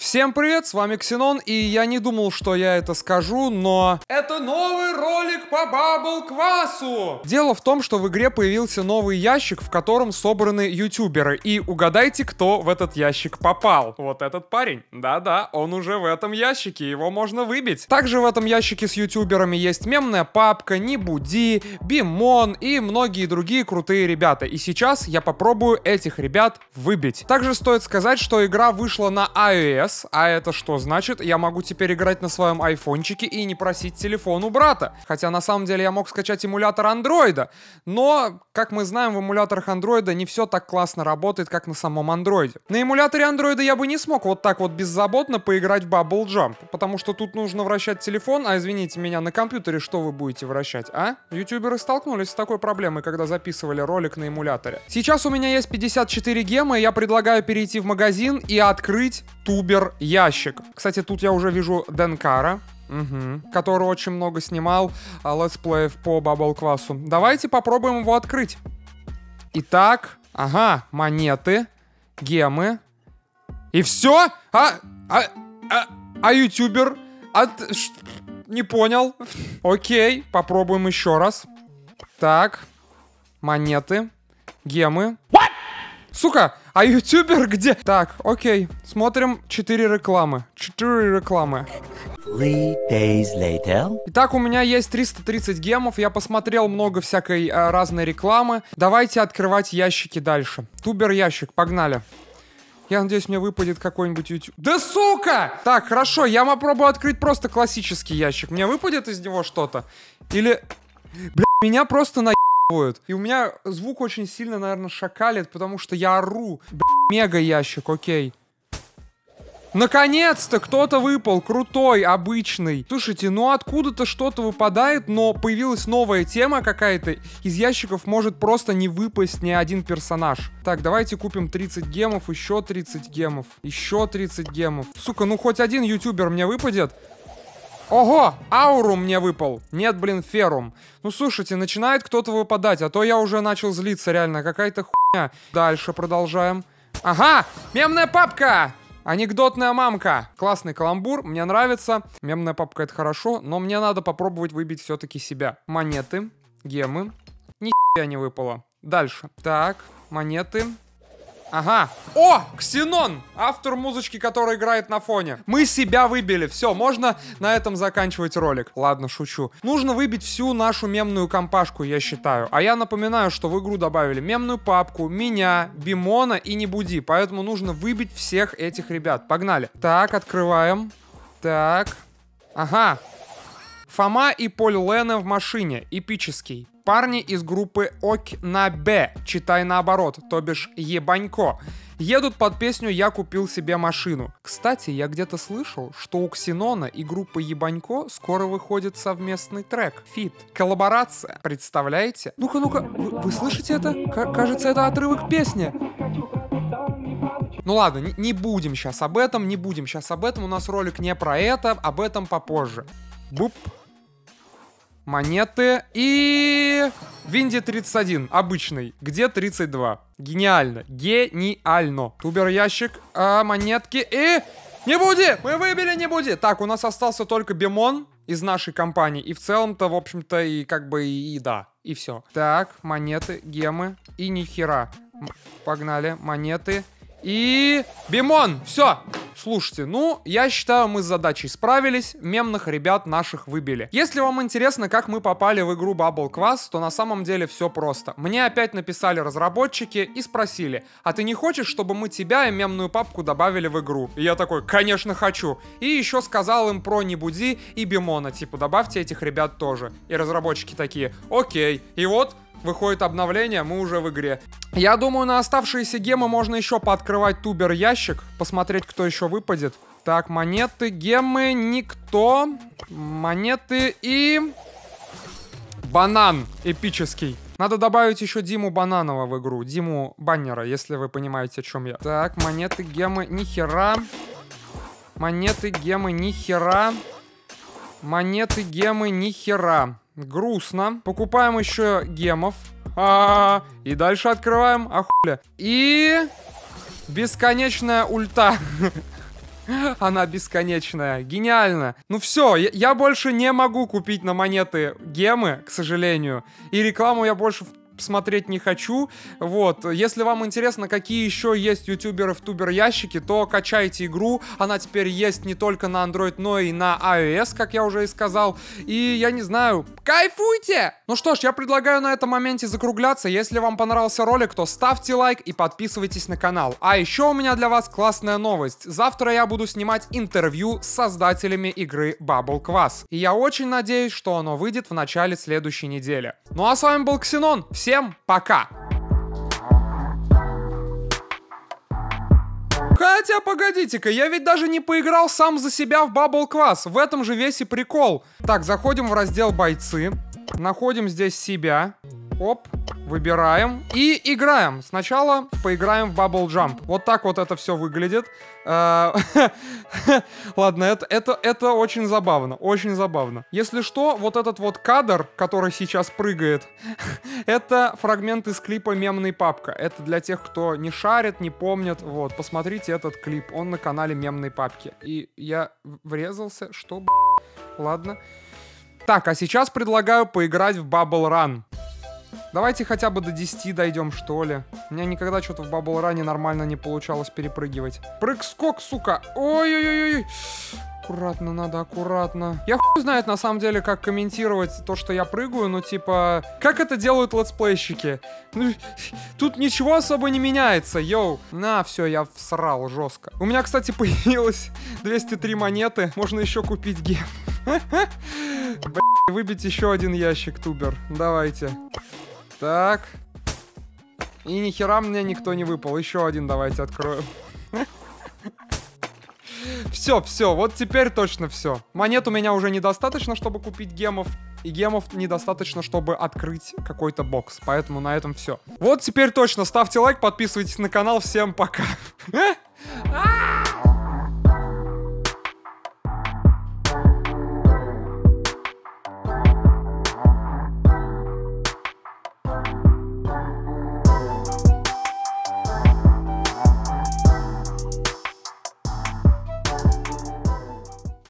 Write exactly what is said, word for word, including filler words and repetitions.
Всем привет, с вами Ксенон, и я не думал, что я это скажу, но... Это новый ролик по Бабл Квасу! Дело в том, что в игре появился новый ящик, в котором собраны ютуберы, и угадайте, кто в этот ящик попал. Вот этот парень. Да-да, он уже в этом ящике, его можно выбить. Также в этом ящике с ютуберами есть мемная папка, Небуди, Бимон и многие другие крутые ребята. И сейчас я попробую этих ребят выбить. Также стоит сказать, что игра вышла на iOS, а это что значит? Я могу теперь играть на своем айфончике и не просить телефон у брата. Хотя на самом деле я мог скачать эмулятор андроида. Но, как мы знаем, в эмуляторах андроида не все так классно работает, как на самом андроиде. На эмуляторе андроида я бы не смог вот так вот беззаботно поиграть в Bubble Jump. Потому что тут нужно вращать телефон, а извините меня, на компьютере что вы будете вращать, а? Ютуберы столкнулись с такой проблемой, когда записывали ролик на эмуляторе. Сейчас у меня есть пятьдесят четыре гема, и я предлагаю перейти в магазин и открыть тубер ящик. Кстати, тут я уже вижу Денкара, угу, который очень много снимал а, летсплеев по Bubble Квасу. Давайте попробуем его открыть. Итак, ага, монеты, гемы. И все? А, а, а, а ютубер? От... Ш... Не понял. Окей, попробуем еще раз. Так, монеты, гемы. What? Сука, а ютубер где? Так, окей, смотрим четыре рекламы. четыре рекламы. Three days later. Итак, у меня есть триста тридцать гемов. Я посмотрел много всякой э, разной рекламы. Давайте открывать ящики дальше. Тубер ящик, погнали. Я надеюсь, мне выпадет какой-нибудь YouTube. Да сука! Так, хорошо, я попробую открыть просто классический ящик. Мне выпадет из него что-то? Или... Бля, меня просто на... И у меня звук очень сильно, наверное, шакалит, потому что я ору. Б***, мега ящик, окей. Наконец-то кто-то выпал, крутой, обычный. Слушайте, ну откуда-то что-то выпадает, но появилась новая тема какая-то. Из ящиков может просто не выпасть ни один персонаж. Так, давайте купим тридцать гемов, еще тридцать гемов, еще тридцать гемов. Сука, ну хоть один ютубер мне выпадет. Ого, аурум мне выпал. Нет, блин, ферум. Ну, слушайте, начинает кто-то выпадать, а то я уже начал злиться, реально. Какая-то хуйня. Дальше продолжаем. Ага, мемная папка. Анекдотная мамка. Классный каламбур, мне нравится. Мемная папка — это хорошо, но мне надо попробовать выбить все-таки себя. Монеты, гемы. Нихуя не выпало. Дальше. Так, монеты. Ага. О, Ксенон! Автор музычки, который играет на фоне. Мы себя выбили. Все, можно на этом заканчивать ролик. Ладно, шучу. Нужно выбить всю нашу мемную компашку, я считаю. А я напоминаю, что в игру добавили мемную папку, меня, Бимона и Небуди. Поэтому нужно выбить всех этих ребят. Погнали. Так, открываем. Так. Ага. Фома и Поль Лене в машине. Эпический. Парни из группы Ок на Б, читай наоборот, то бишь Ебанько, едут под песню «Я купил себе машину». Кстати, я где-то слышал, что у Ксенона и группы Ебанько скоро выходит совместный трек, фит, коллаборация, представляете? Ну-ка, ну-ка, вы, вы слышите это? К- кажется, это отрывок песни. Ну ладно, не, не будем сейчас об этом, не будем сейчас об этом, у нас ролик не про это, об этом попозже. Буп. Монеты и... Винди тридцать один, обычный. Где тридцать два? Гениально. Гениально. Тубер ящик, а, монетки и... Небуди! Мы выбили Небуди! Так, у нас остался только Бимон из нашей компании. И в целом-то, в общем-то, и как бы и, и да. И все. Так, монеты, гемы и нихера. Погнали. Монеты и... Бимон! Все! Слушайте, ну, я считаю, мы с задачей справились, мемных ребят наших выбили. Если вам интересно, как мы попали в игру Bubble Квас, то на самом деле все просто. Мне опять написали разработчики и спросили: а ты не хочешь, чтобы мы тебя и мемную папку добавили в игру? И я такой: конечно, хочу. И еще сказал им про Небуди и Бимона, типа, добавьте этих ребят тоже. И разработчики такие: окей. И вот... Выходит обновление, мы уже в игре. Я думаю, на оставшиеся гемы можно еще пооткрывать тубер ящик, посмотреть, кто еще выпадет. Так, монеты, гемы, никто. Монеты и... Банан эпический. Надо добавить еще Диму Бананова в игру. Диму Баннера, если вы понимаете, о чем я. Так, монеты, гемы, нихера. Монеты, гемы, нихера. Монеты, гемы, нихера. Грустно. Покупаем еще гемов. А-а-а. И дальше открываем. Охуля. И... Бесконечная ульта. Она бесконечная. Гениально. Ну все, я, я больше не могу купить на монеты гемы, к сожалению. И рекламу я больше смотреть не хочу. Вот. Если вам интересно, какие еще есть ютуберы в тубер-ящике, то качайте игру. Она теперь есть не только на Android, но и на iOS, как я уже и сказал. И я не знаю, кайфуйте! Ну что ж, я предлагаю на этом моменте закругляться. Если вам понравился ролик, то ставьте лайк и подписывайтесь на канал. А еще у меня для вас классная новость. Завтра я буду снимать интервью с создателями игры Bubble Kvass. И я очень надеюсь, что оно выйдет в начале следующей недели. Ну а с вами был Ксенон. Всем Всем пока! Хотя, погодите-ка, я ведь даже не поиграл сам за себя в Bubble Kvass. В этом же весь и прикол. Так, заходим в раздел бойцы. Находим здесь себя. Оп, выбираем и играем. Сначала поиграем в Bubble Jump. Вот так вот это все выглядит. Ладно, это, это, это очень забавно, очень забавно. Если что, вот этот вот кадр, который сейчас прыгает, это фрагмент из клипа «Мемный папка». Это для тех, кто не шарит, не помнит. Вот, посмотрите этот клип, он на канале «Мемной папки». И я врезался, что, б***? Ладно. Так, а сейчас предлагаю поиграть в Bubble Run. Давайте хотя бы до десяти дойдем, что ли. У меня никогда что-то в Bubble Run нормально не получалось перепрыгивать. Прыг-скок, сука. Ой-ой-ой. Аккуратно надо, аккуратно. Я хуй знает, на самом деле, как комментировать то, что я прыгаю, но типа... Как это делают летсплейщики? Тут ничего особо не меняется, йоу. На, все, я всрал жестко. У меня, кстати, появилось двести три монеты. Можно еще купить гем. Выбить еще один ящик, тубер. Давайте. Так. И ни хера мне никто не выпал. Еще один давайте откроем. Все, все, вот теперь точно все. Монет у меня уже недостаточно, чтобы купить гемов. И гемов недостаточно, чтобы открыть какой-то бокс. Поэтому на этом все. Вот теперь точно. Ставьте лайк, подписывайтесь на канал. Всем пока.